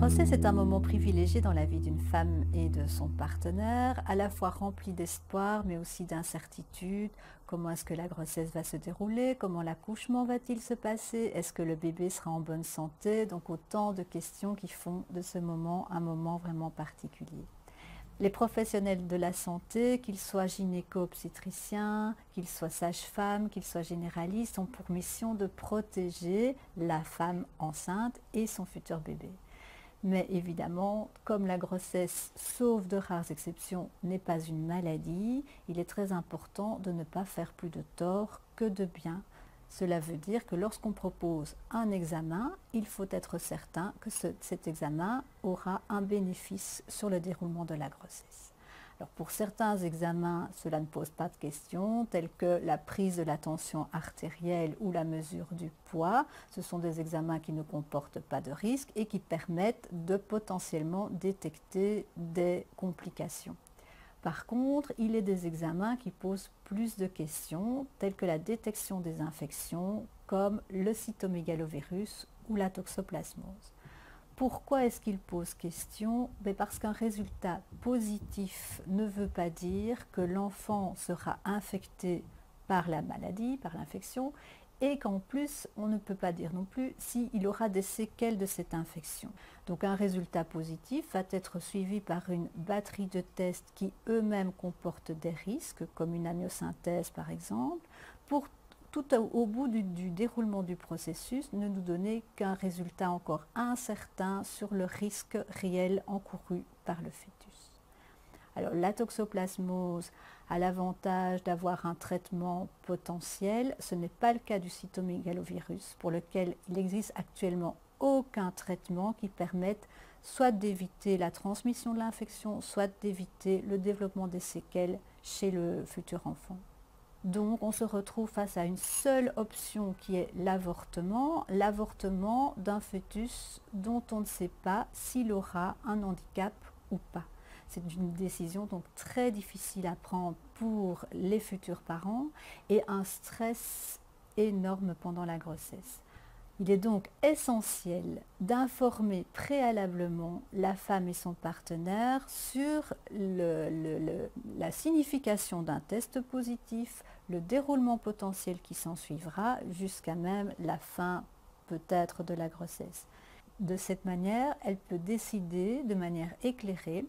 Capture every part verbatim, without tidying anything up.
grossesse est un moment privilégié dans la vie d'une femme et de son partenaire, à la fois rempli d'espoir mais aussi d'incertitude. Comment est-ce que la grossesse va se dérouler? Comment l'accouchement va-t-il se passer? Est-ce que le bébé sera en bonne santé? Donc autant de questions qui font de ce moment un moment vraiment particulier. Les professionnels de la santé, qu'ils soient gynéco-obstétriciens, qu'ils soient sages-femmes, qu'ils soient généralistes, ont pour mission de protéger la femme enceinte et son futur bébé. Mais évidemment, comme la grossesse, sauf de rares exceptions, n'est pas une maladie, il est très important de ne pas faire plus de tort que de bien. Cela veut dire que lorsqu'on propose un examen, il faut être certain que ce, cet examen aura un bénéfice sur le déroulement de la grossesse. Alors pour certains examens, cela ne pose pas de questions, tels que la prise de la tension artérielle ou la mesure du poids. Ce sont des examens qui ne comportent pas de risque et qui permettent de potentiellement détecter des complications. Par contre, il est des examens qui posent plus de questions, telles que la détection des infections, comme le cytomégalovirus ou la toxoplasmose. Pourquoi est-ce qu'il pose question? Parce qu'un résultat positif ne veut pas dire que l'enfant sera infecté par la maladie, par l'infection, et qu'en plus, on ne peut pas dire non plus s'il aura des séquelles de cette infection. Donc un résultat positif va être suivi par une batterie de tests qui eux-mêmes comportent des risques, comme une amniosynthèse par exemple, pour tout au bout du, du déroulement du processus ne nous donner qu'un résultat encore incertain sur le risque réel encouru par le fœtus. Alors la toxoplasmose a l'avantage d'avoir un traitement potentiel. Ce n'est pas le cas du cytomégalovirus, pour lequel il n'existe actuellement aucun traitement qui permette soit d'éviter la transmission de l'infection, soit d'éviter le développement des séquelles chez le futur enfant. Donc on se retrouve face à une seule option qui est l'avortement, l'avortement d'un fœtus dont on ne sait pas s'il aura un handicap ou pas. C'est une décision donc très difficile à prendre pour les futurs parents et un stress énorme pendant la grossesse. Il est donc essentiel d'informer préalablement la femme et son partenaire sur le, le, le, la signification d'un test positif, le déroulement potentiel qui s'en suivra, jusqu'à même la fin peut-être de la grossesse. De cette manière, elle peut décider de manière éclairée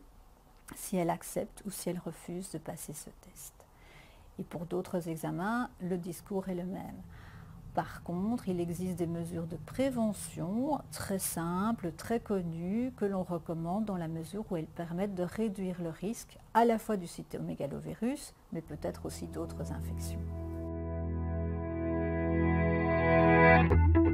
si elle accepte ou si elle refuse de passer ce test. Et pour d'autres examens, le discours est le même. Par contre, il existe des mesures de prévention très simples, très connues, que l'on recommande dans la mesure où elles permettent de réduire le risque à la fois du cytomégalovirus, mais peut-être aussi d'autres infections.